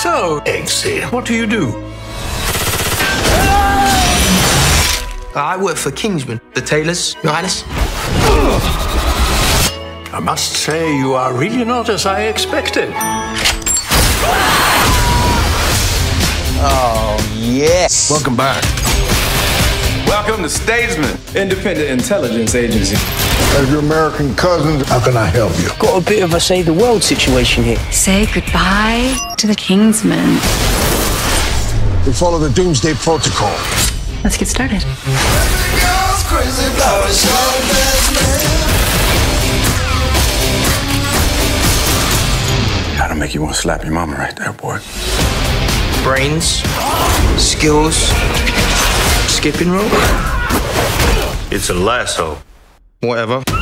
So, Eggsy, what do you do? I work for Kingsman, the tailors, Your Highness. I must say, you are really not as I expected. Oh, yes. Welcome back. Welcome to Statesman, independent intelligence agency. As your American cousins, how can I help you? Got a bit of a save the world situation here. Say goodbye to the Kingsman. We follow the Doomsday Protocol. Let's get started. That'll make you want to slap your mama right there, boy. Brains, skills, skipping rope. It's a lasso. Whatever.